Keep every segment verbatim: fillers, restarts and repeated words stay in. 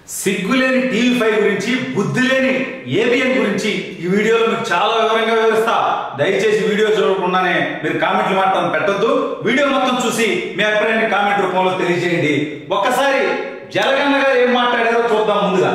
సిగ్గులేని TV five గురించి బుద్ధి లేని ఏబిఎన్ గురించి ఈ వీడియోలో మీకు చాలా వివరంగా వివరిస్తా. దయచేసి వీడియో చూడకుండానే మీరు కామెంట్లు మాత్రం పెట్టొద్దు. వీడియో మొత్తం చూసి మీ అభిప్రాయాన్ని కామెంట్ రూపంలో తెలియజేయండి. ఒక్కసారి జలగన్న గారు ఏం మాట్లాడారో చూద్దాం. ముందుగా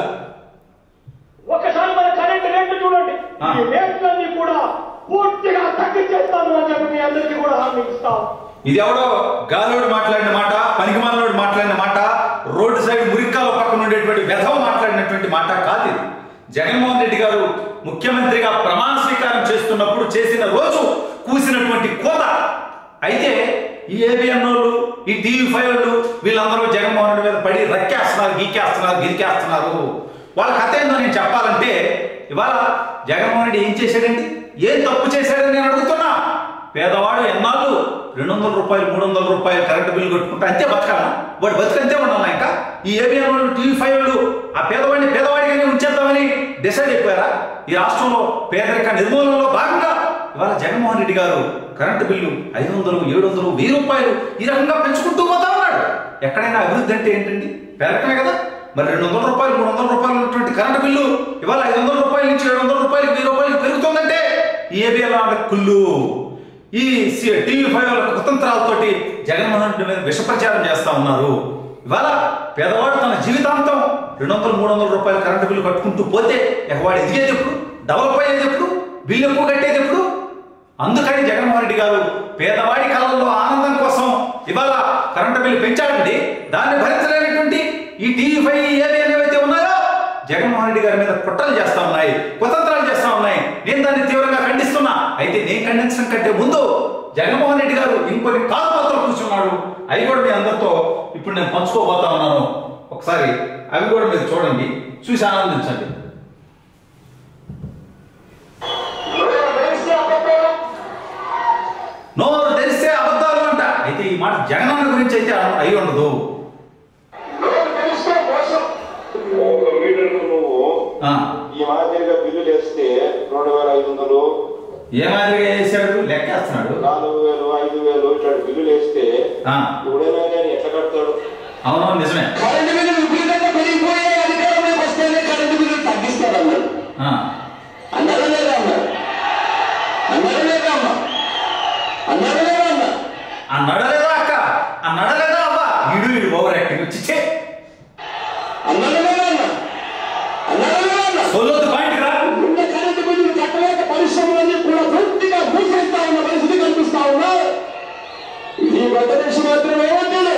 ఒక్కసారి మన కరెంట్ రేట్లు చూడండి. ఈ రేట్లన్నీ కూడా పూర్తిగా తగ్గించేస్తాను అని చెప్పి మీ అందరికీ కూడా హామీ ఇస్తాం. ఇది ఎవడో గాలోడు మాట్లాడిన మాట, పనికిమాలోడు మాట్లాడిన మాట, రోడ్డు సైడ్ మురిక్కాల పక్కన ఉండేటువంటి వెధవ మాట్లాడినటువంటి మాట కాదు. ఇది జగన్మోహన్ రెడ్డి గారు ముఖ్యమంత్రిగా ప్రమాణ స్వీకారం చేస్తున్నప్పుడు చేసిన రోజు కూసినటువంటి కోత. అయితే ఈ ఏబిఎన్ వాళ్ళు, ఈ టీవీ ఫైవ్ వాళ్ళు వీళ్ళందరూ జగన్మోహన్ రెడ్డి మీద పడి రక్కేస్తున్నారు, గీకేస్తున్నారు, గిరికేస్తున్నారు. వాళ్ళ కథ ఏందో నేను చెప్పాలంటే, ఇవాళ జగన్మోహన్ రెడ్డి ఏం చేశాడండి, ఏం తప్పు చేశాడని నేను అడుగుతున్నా. పేదవాడు ఎన్నాళ్ళు రెండు వందల రూపాయలు మూడు వందల రూపాయలు కరెంటు బిల్లు కట్టుకుంటే అంతే బతకాలా? వాడు బతికంతే ఉండాలా? ఇంకా ఈ ఏబిఎన్ వాళ్ళు, టీవీ ఫైవ్ వాళ్ళు ఆ పేదవాడిని పేదవాడిగానే ఉంచేద్దామని డిసైడ్ అయిపోయారా? ఈ రాష్ట్రంలో పేదరిక నిర్మూలనలో భాగంగా ఇవాళ జగన్మోహన్ రెడ్డి గారు కరెంటు బిల్లు ఐదు వందలు ఏడు వందలు వెయ్యి రూపాయలు ఈ రకంగా పెంచుకుంటూ పోతా ఉన్నాడు. ఎక్కడైనా అభివృద్ధి అంటే ఏంటండి? పెరగటమే కదా. మరి రెండు వందల రూపాయలు మూడు వందల రూపాయలు ఉన్నటువంటి కరెంటు బిల్లు ఇవాళ ఐదు వందల రూపాయల నుంచి ఏడు వందల రూపాయలు వెయ్యి రూపాయలు పెరుగుతుందంటే ఈ ఏబిఎన్ వాళ్ళ కుళ్ళు, ఈ టీవీ ఫైవ్ వాళ్ళ కుతంత్రాలతోటి జగన్మోహన్ రెడ్డి మీద విష ప్రచారం చేస్తా ఉన్నారు. ఇవాళ పేదవాడు తన జీవితాంతం రెండు వందలు మూడు వందల రూపాయల కరెంటు బిల్లు కట్టుకుంటూ పోతే వాడు ఎదిగేది ఎప్పుడు? డెవలప్ అయ్యేది ఎప్పుడు? బిల్లు ఎక్కువ కట్టేది ఎప్పుడు? అందుకని జగన్మోహన్ రెడ్డి గారు పేదవాడి కళల్లో ఆనందం కోసం ఇవాళ కరెంటు బిల్లు పెంచాడండి. దాన్ని భరించలేనటువంటి ఈ టీవీ ఫైవ్ ఏబిఎన్ ఏవైతే ఉన్నాయో జగన్మోహన్ రెడ్డి గారి మీద కుట్రలు చేస్తా ఉన్నాయి, కుతంత్రాలు చేస్తా ఉన్నాయి. నేను దాన్ని తీవ్రంగా ఖండిస్తున్నా. అయితే నేను ఖండించడం కంటే ముందు జగన్మోహన్ రెడ్డి గారు ఇంకొన్ని కాలుపత్రాలు కూర్చున్నాడు. అవి కూడా మీ అందరితో ఇప్పుడు నేను పంచుకోబోతా ఉన్నాను. ఒకసారి అవి కూడా మీరు చూడండి, చూసి ఆనందించండి. నోరు తెరిస్తే అబద్ధాలు అంట. అయితే ఈ మాట జగనన్న గురించి అయితే అయి ఉండదు. ఈ మాదిరిగా బిల్లు వేస్తే రెండు వేల ఐదు వందలు ఏ మాదిరిగా వేసాడు లెక్కేస్తున్నాడు. నాలుగు వేలు ఐదు వేలు ఇట్లా బిల్లులు వేస్తే ఎవడైనా కానీ ఎట్లా కడతాడు? అవును, నిజమే. కరెంటు బిల్లు విపరీతంగా పెరిగిపోయే అధికారంలోకి వస్తేనే కరెంటు బిల్లు తగ్గిస్తారు అన్నారు. అన్నారా లేదా అన్నారు? అన్నారా లేదా అమ్మ? అన్నారా లేదా అన్న? ఆ నడలేదా అక్క? ఆ నడలేదా అవ్వ? ఇడు ఇడు ఓవర్ యాక్టింగ్ వచ్చి అన్నారా లేదా అన్న? అన్నారా లేదా అన్న? సొల్లొద్దు పాయింట్ రా. ఉన్న కరెంటు బిల్లు కట్టలేక పరిశ్రమలన్నీ కూడా పూర్తిగా మూసేస్తా ఉన్న పరిస్థితి కనిపిస్తా ఉన్నా. ఈ పెద్ద మనిషి మాత్రం ఏమంటాడు?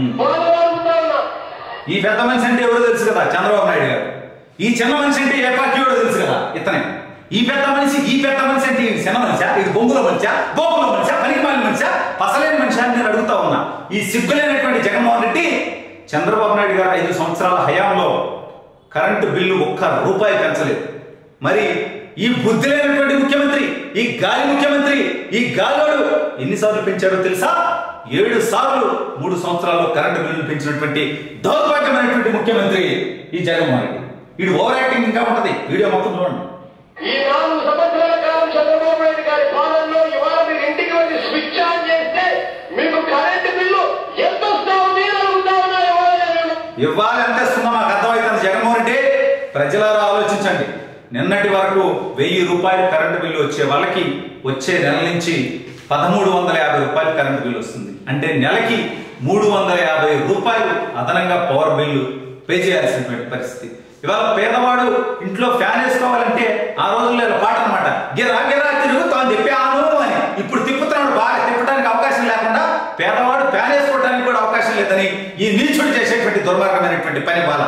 ఈ పెద్ద మనిషి అంటే ఎవరో తెలుసు కదా, చంద్రబాబు నాయుడు గారు. ఈ చిన్న మనిషి అంటే ఏ పార్టీ ఎవరో తెలుసు కదా, ఇతనే. ఈ పెద్ద మనిషి ఈ పెద్ద మనిషి అంటే ఇది చిన్న మనిషా, ఇది బొంగుల మనిషా, బొంగుల మనిషా, పనికిమాలిన మనిషా, పసలేని మనిషి అని నేను అడుగుతా ఉన్నా. ఈ సిగ్గులేనటువంటి జగన్మోహన్ రెడ్డి చంద్రబాబు నాయుడు గారు ఐదు సంవత్సరాల హయాంలో కరెంటు బిల్లు ఒక్క రూపాయి పెంచలేదు. మరి ఈ బుద్ధి లేనటువంటి ముఖ్యమంత్రి, ఈ గాలి ముఖ్యమంత్రి, ఈ గాలోడు ఎన్నిసార్లు పెంచారో తెలుసా? ఏడు సార్లు మూడు సంవత్సరాల్లో కరెంటు బిల్లులు పెంచినటువంటి దౌర్భాగ్యమైనటువంటి ముఖ్యమంత్రి ఈ జగన్మోహన్ రెడ్డి. వీడు ఓవర్ యాక్టింగ్ ఇంకా ఉంటది. వీడియో మొత్తం చూడండి. ఈ నాలుగు సంవత్సరాల కాలం చంద్రబాబు నాయుడు గారి పాలనలో ఇవాళ మీరు ఇంటికి వచ్చి స్విచ్ ఆన్ చేస్తే మీకు కరెంటు బిల్లు ఎంత వస్తా ఉంది అని అడుగుతా ఉన్నారు. ఇవ్వాలి అంతేస్తున్నా మాకు అర్థమవుతుంది. జగన్మోహన్ రెడ్డి ప్రజలారా ఆలోచించండి. నిన్నటి వరకు వెయ్యి రూపాయలు కరెంటు బిల్లు వచ్చే వాళ్ళకి వచ్చే నెల నుంచి పదమూడు వందల యాభై రూపాయలు కరెంటు బిల్లు వస్తుంది. అంటే నెలకి మూడు వందల యాభై రూపాయలు అదనంగా పవర్ బిల్లు పే చేయాల్సినటువంటి పరిస్థితి. ఇవాళ పేదవాడు ఇంట్లో ఫ్యాన్ వేసుకోవాలంటే ఆ రోజుల్లో పాట అనమాట, గిరా గిరా తిరుగుతా అని చెప్పాను అని. ఇప్పుడు తిప్పుతున్నాడు. బాగా తిప్పడానికి అవకాశం లేకుండా పేదవాడు ఫ్యాన్ వేసుకోవడానికి కూడా అవకాశం లేదని ఈ నీచుడు చేసేటువంటి దుర్మార్గమైనటువంటి పని బాల.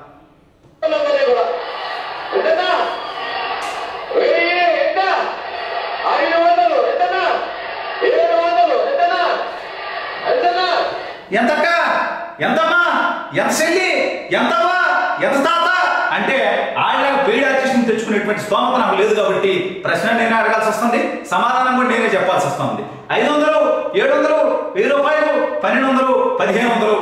ఎంతక్క, ఎంతమ్మా, ఎంత చెల్లి, ఎంతమ్మా, ఎంత తాత అంటే ఆడలాగా పెయిడ్ ఆర్టిస్ట్ని తెచ్చుకునేటువంటి స్తోమత నాకు లేదు కాబట్టి ప్రశ్న నేనే అడగాల్సి వస్తుంది, సమాధానం కూడా నేనే చెప్పాల్సి వస్తుంది. ఐదు వందలు ఏడు వందలు వెయ్యి రూపాయలు పన్నెండు వందలు పదిహేను వందలు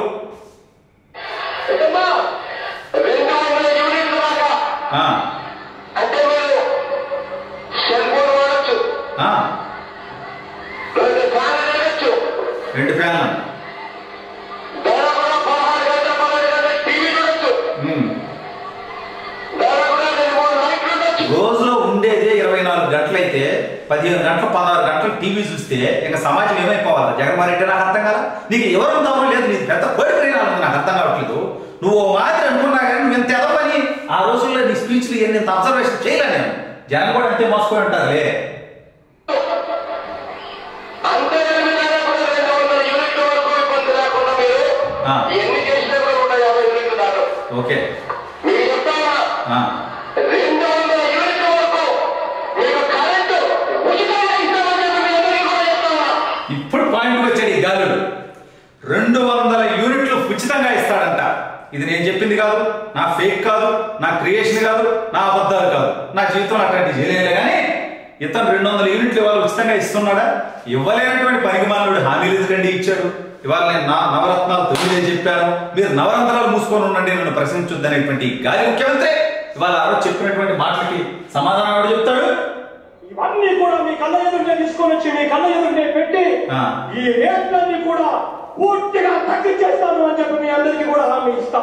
రెండు ఫ్యాన్లు అయితే పదిహేను గంటలు పదహారు గంటలు టీవీ చూస్తే ఇంకా సమాజం ఏమైపోవాలి? జగన్మోహన్ రెడ్డి నాకు అర్థం కదా, నీకు ఎవరు ఉందామో లేదు, నీకు పెద్ద కోడి ప్రయాణం నాకు అర్థం కావట్లేదు. నువ్వు ఓ మాదిరి అనుకున్నా కానీ నువ్వు ఎంత ఎదవని ఆ రోజుల్లో నీ స్పీచ్లు ఎన్ని ఇంత అబ్జర్వేషన్ చేయలే నేను. జనం కూడా అంతే మోసుకొని ఉంటారులే. ఓకే ఇప్పుడు పాయింట్ వచ్చాడు ఈ గాలుడు. రెండు వందల యూనిట్లు ఉచితంగా ఇస్తాడంట. ఇది నేను చెప్పింది కాదు, నా ఫేక్ కాదు, నా క్రియేషన్ కాదు, నా అబద్ధాలు కాదు, నా జీవితంలో అట్లాంటి చేయలేదు. కానీ ఇతను రెండు వందల యూనిట్లు ఇవాళ ఉచితంగా ఇస్తున్నాడా? ఇవ్వలేనటువంటి పనికిమాలుడు హామీలు ఎందుకండి ఇచ్చాడు? ఇవాళ నేను నా నవరత్నాలు తొమ్మిదే చెప్పాను, మీరు నవరంధ్రాలు మూసుకొని ఉండండి, నన్ను ప్రశ్నించొద్దనేటువంటి గాలి ముఖ్యమంత్రి ఇవాళ ఆ రోజు చెప్పినటువంటి మాటలకి సమాధానం ఎవరు చెప్తాడు? ఇవన్నీ కూడా మీ కళ్ళ ఎదురునే తీసుకొని వచ్చి మీ కళ్ళ ఎదురునే పెట్టి ఈ రేట్లన్నీ కూడా పూర్తిగా తగ్గించేస్తాను అని చెప్పి మీ అందరికీ కూడా హామీ ఇస్తా.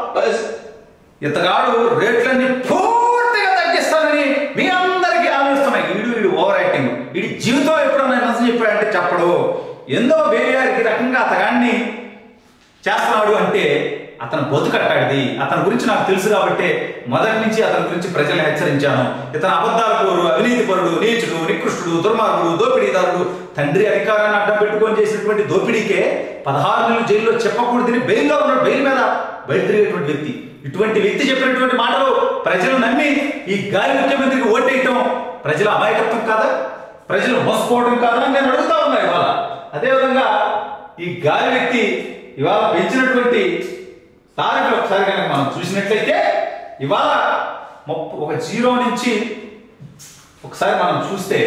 ఇతగాడు రేట్లన్నీ పూర్తిగా తగ్గిస్తానని మీ అందరికీ హామీ ఇస్తున్నాయి. వీడు వీడు ఓవర్ యాక్టింగ్. వీడి జీవితం ఎప్పుడన్నా నచ్చ చెప్పాడంటే చెప్పడు. ఎందో వేయారికి రకంగా అతగాన్ని చేస్తున్నాడు అంటే అతను బతుకట్టాడిది. అతని గురించి నాకు తెలుసు కాబట్టి మొదటి నుంచి అతని గురించి ప్రజల్ని హెచ్చరించాను. ఇతను అబద్ధాల పరుడు, అవినీతి పరుడు, నీచుడు, నికృష్టుడు, దుర్మార్గుడు, దోపిడీదారుడు, తండ్రి అధికారాన్ని అడ్డం పెట్టుకొని చేసినటువంటి దోపిడీకే పదహారు నెలలు జైల్లో చెప్పకూడదని బెయిల్లో ఉన్నాడు. బెయిల్ మీద బయట తిరిగేటువంటి వ్యక్తి. ఇటువంటి వ్యక్తి చెప్పినటువంటి మాటలు ప్రజలు నమ్మి ఈ గాలి ముఖ్యమంత్రికి ఓటేయటం ప్రజల అమాయకత్వం కాదా? ప్రజలు మోసపోవడం కాదా అని నేను అడుగుతా ఉన్నా ఇవాళ. అదేవిధంగా ఈ గాలి వ్యక్తి ఇవాళ పెంచినటువంటి తారీఖులు ఒకసారి కనుక మనం చూసినట్లయితే ఇవాళ ఒక జీరో నుంచి ఒకసారి మనం చూస్తే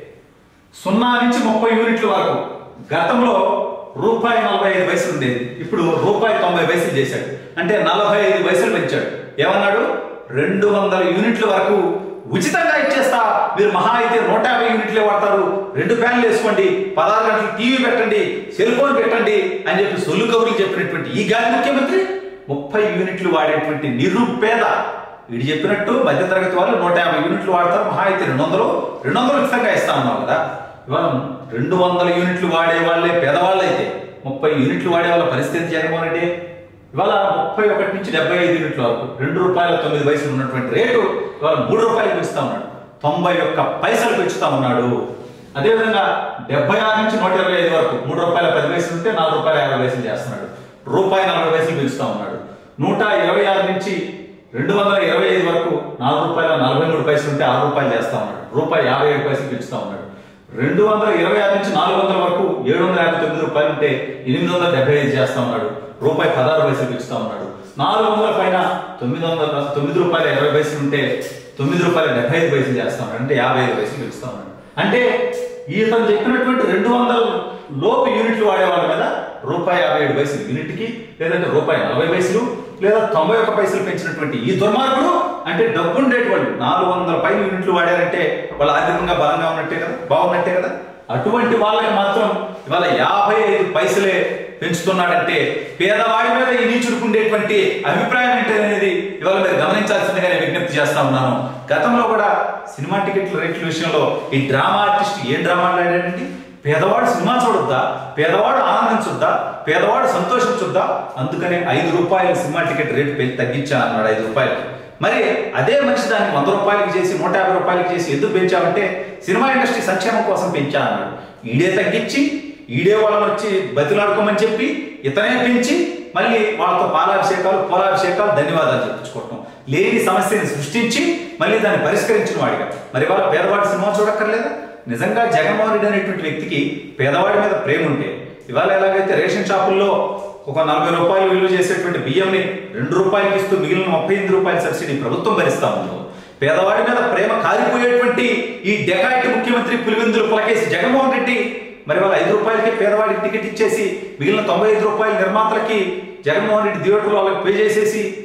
సున్నా నుంచి ముప్పై యూనిట్ల వరకు గతంలో రూపాయి నలభై ఐదు పైసలు ఉండేది, ఇప్పుడు రూపాయి తొంభై పైసలు చేశాడు. అంటే నలభై ఐదు పైసలు పెంచాడు. ఏమన్నాడు? రెండు వందల యూనిట్ల వరకు ఉచితంగా ఇచ్చేస్తా, మీరు మహా అయితే నూట యాభై యూనిట్లే వాడతారు, రెండు ఫ్యాన్లు వేసుకోండి, పదహారు గంటలు టీవీ పెట్టండి, సెల్ ఫోన్ పెట్టండి అని చెప్పి సొల్లు కబుర్లు చెప్పినటువంటి ఈ గాలి ముఖ్యమంత్రి ముప్పై యూనిట్లు వాడేటువంటి నిరుపేద వీడు చెప్పినట్టు మధ్యతరగతి వాళ్ళు నూట యాభై యూనిట్లు వాడతారు, మహా అయితే రెండు వందలు రెండు వందలు ఉచితంగా ఇస్తా ఉన్నావు కదా. ఇవాళ రెండు వందల యూనిట్లు వాడే వాళ్ళే పేదవాళ్ళు అయితే ముప్పై యూనిట్లు వాడే వాళ్ళ పరిస్థితి జగన్మోహన్ రెడ్డి ఇవాళ ముప్పై ఒకటి నుంచి డెబ్బై ఐదు యూనిట్ల వరకు రెండు రూపాయల తొమ్మిది పైసలు ఉన్నటువంటి రేటు ఇవాళ మూడు రూపాయలు పెంచుతా ఉన్నాడు. తొంభై ఒక్క పైసలు పెంచుతా ఉన్నాడు. అదేవిధంగా డెబ్బై ఆరు నుంచి నూట ఇరవై ఐదు వరకు మూడు రూపాయల పది పైసలు ఉంటే నాలుగు రూపాయల యాభై పైసలు చేస్తున్నాడు. రూపాయి నలభై పైసలు పెంచుతా ఉన్నాడు. నూట ఇరవై ఆరు నుంచి రెండు వందల ఇరవై ఐదు వరకు నాలుగు రూపాయల నలభై మూడు పైసలు ఉంటే ఆరు రూపాయలు చేస్తా ఉన్నాడు. రూపాయి యాభై ఏడు పైసలు పెంచుతా ఉన్నాడు. రెండు వందల ఇరవై ఆరు నుంచి నాలుగు వందల వరకు ఏడు వందల యాభై తొమ్మిది రూపాయలు ఉంటే ఎనిమిది వందల డెబ్బై ఐదు చేస్తా ఉన్నాడు. రూపాయి పదహారు పైసలు పెంచుతా ఉన్నాడు. నాలుగు వందల పైన తొమ్మిది వందల తొమ్మిది రూపాయల ఇరవై పైసలు ఉంటే తొమ్మిది రూపాయల డెబ్బై ఐదు పైసలు చేస్తా ఉన్నాడు. అంటే యాభై ఐదు పైసలు పెంచుతా ఉన్నాడు. అంటే ఈతను చెప్పినటువంటి రెండు వందల లోపు యూనిట్లు వాడే వాళ్ళ మీద రూపాయి యాభై ఏడు పైసలు యూనిట్కి, లేదంటే రూపాయి నలభై పైసలు లేదా తొంభై ఒక్క పైసలు పెంచినటువంటి ఈ దుర్మార్గుడు అంటే డబ్బు ఉండేటువంటి నాలుగు వందల పైన యూనిట్లు వాడారంటే వాళ్ళు ఆర్థికంగా బలంగా ఉన్నట్టే కదా, బాగున్నట్టే కదా. అటువంటి వాళ్ళకి మాత్రం ఇవాళ యాభై ఐదు పైసలే పెంచుతున్నాడంటే పేదవాడి మీద ఈ నీచుడుకుండేటువంటి అభిప్రాయం ఏంటనేది ఇవాళ మీరు గమనించాల్సిందిగా నేను విజ్ఞప్తి చేస్తా ఉన్నాను. గతంలో కూడా సినిమా టికెట్ల రేట్ల విషయంలో ఈ డ్రామా ఆర్టిస్ట్ ఏం డ్రామా ఆడాడండి? పేదవాడు సినిమా చూడొద్దా, పేదవాడు ఆనందించొద్దా, పేదవాడు సంతోషించొద్దా, అందుకనే ఐదు రూపాయల సినిమా టికెట్ రేటు పెంచి తగ్గించా అన్నాడు. ఐదు రూపాయలు మరి అదే మనిషి దాన్ని వంద రూపాయలకి చేసి నూట యాభై రూపాయలకి చేసి ఎందుకు పెంచామంటే సినిమా ఇండస్ట్రీ సంక్షేమం కోసం పెంచా అన్నాడు. ఈడే తగ్గించి ఈడే వాళ్ళని వచ్చి బతిలాడుకోమని చెప్పి ఇతనే పెంచి మళ్ళీ వాళ్ళతో పాలాభిషేకాలు పూలాభిషేకాలు ధన్యవాదాలు చెప్పించుకోవటం, లేని సమస్యని సృష్టించి మళ్ళీ దాన్ని పరిష్కరించిన వాడిగా మరి వాళ్ళ పేదవాడి సినిమా చూడక్కర్లేదా? నిజంగా జగన్మోహన్ రెడ్డి అనేటువంటి వ్యక్తికి పేదవాడి మీద ప్రేమ ఉంటే ఇవాళ ఎలాగైతే రేషన్ షాపుల్లో ఒక నలభై రూపాయలు విలువ చేసేటువంటి బియ్యంని రెండు రూపాయలకి ఇస్తూ మిగిలిన ముప్పై ఎనిమిది రూపాయల సబ్సిడీ ప్రభుత్వం భరిస్తా ఉందో, పేదవాడి మీద ప్రేమ కారిపోయేటువంటి ఈ డెకాయిట్ ముఖ్యమంత్రి పులివెందులు పులకేసి జగన్మోహన్ రెడ్డి మరి వాళ్ళ ఐదు రూపాయలకి పేదవాడికి టికెట్ ఇచ్చేసి మిగిలిన తొంభై ఐదు రూపాయల నిర్మాతలకి జగన్మోహన్ రెడ్డి థియేటర్లో వాళ్ళకి పే చేసేసి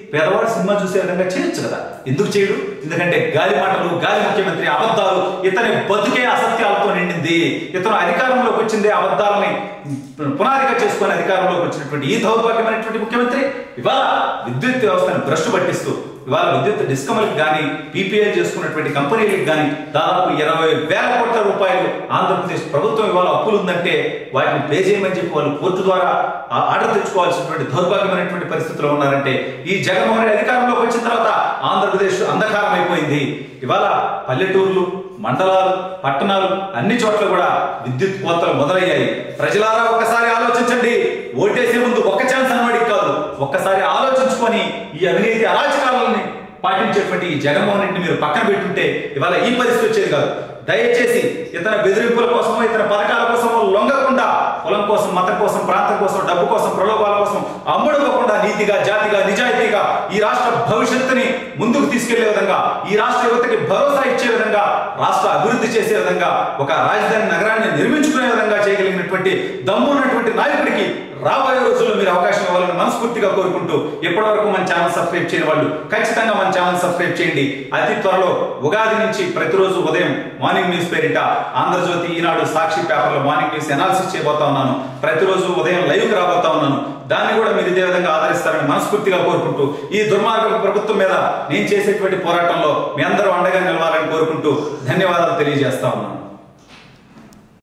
పేదవాడు సినిమా చూసే విధంగా చేయొచ్చు కదా, ఎందుకు చేయడు? ఎందుకంటే గాలి మాటలు, గాలి ముఖ్యమంత్రి, అబద్ధాలు, ఇతని బతుకే అసత్యాలతో నిండింది. ఇతను అధికారంలోకి వచ్చిందే అబద్ధాలని పునాదిగా చేసుకుని అధికారంలోకి వచ్చినటువంటి ఈ దౌర్భాగ్యమైనటువంటి ముఖ్యమంత్రి ఇవాళ విద్యుత్ వ్యవస్థను భ్రష్టు పట్టిస్తూ ఇవాళ విద్యుత్ డిస్కమ్లకు కానీ పీపీఎల్ చేసుకున్నటువంటి కంపెనీలకు కానీ దాదాపు ఇరవై వేల కోట్ల రూపాయలు ఆంధ్రప్రదేశ్ ప్రభుత్వం ఇవాళ అప్పులు ఉందంటే వాటిని పే చేయమని చెప్పి వాళ్ళు కోర్టు ద్వారా ఆర్డర్ తెచ్చుకోవాల్సినటువంటి దౌర్భాగ్యమైనటువంటి పరిస్థితుల్లో ఉన్నారంటే ఈ జగన్మోహన్ రెడ్డి అధికారంలోకి వచ్చిన తర్వాత ఆంధ్రప్రదేశ్ అంధకారం అయిపోయింది. ఇవాళ పల్లెటూర్లు, మండలాలు, పట్టణాలు అన్ని చోట్ల కూడా విద్యుత్ కోతలు మొదలయ్యాయి. ప్రజలారా ఒక్కసారి ఆలోచించండి. ఓటేసే ముందు ఒక్క ఛాన్స్ అన్నవాడికి కాదు, ఒక్కసారి ఆలోచించుకొని ఈ అవినీతి అరాచకాలని పాటించేటువంటి ఈ జగన్మోహన్ రెడ్డిని మీరు పక్కన పెట్టుంటే ఇవాళ ఈ పరిస్థితి వచ్చేది కాదు. దయచేసి ఇతర బెదిరింపుల కోసమో ఇతర పథకాల కోసమో లొంగకుండా కులం కోసం, మతం కోసం, ప్రాంతం కోసం, డబ్బు కోసం, ప్రలోభాల కోసం అమ్ముడుకోకుండా నీతిగా, జాతిగా, నిజాయితీగా ఈ రాష్ట్ర భవిష్యత్తుని ముందుకు తీసుకెళ్లే విధంగా, ఈ రాష్ట్ర యువతకి భరోసా ఇచ్చే విధంగా, రాష్ట్ర అభివృద్ధి చేసే విధంగా, ఒక రాజధాని నగరాన్ని నిర్మించుకునే విధంగా చేయగలిగినటువంటి దమ్మున్నటువంటి నాయకుడికి రాబోయే రోజుల్లో మీరు అవకాశం ఇవ్వాలని మనస్ఫూర్తిగా కోరుకుంటూ ఇప్పటి వరకు మన ఛానల్ సబ్స్క్రైబ్ చేయని వాళ్ళు ఖచ్చితంగా మన ఛానల్ సబ్స్క్రైబ్ చేయండి. అతి త్వరలో ఉగాది నుంచి ప్రతిరోజు ఉదయం మార్నింగ్ న్యూస్ పేరిట ఆంధ్రజ్యోతి, ఈనాడు, సాక్షి పేపర్లో మార్నింగ్ న్యూస్ అనాలిసిస్ చేయబోతా ఉన్నాను. ప్రతిరోజు ఉదయం లైవ్కి రాబోతా ఉన్నాను. దాన్ని కూడా మీరు ఇదే విధంగా ఆదరిస్తారని మనస్ఫూర్తిగా కోరుకుంటూ ఈ దుర్మార్గ ప్రభుత్వం మీద నేను చేసేటువంటి పోరాటంలో మీ అందరూ అండగా నిలవాలని కోరుకుంటూ ధన్యవాదాలు తెలియజేస్తా ఉన్నాను.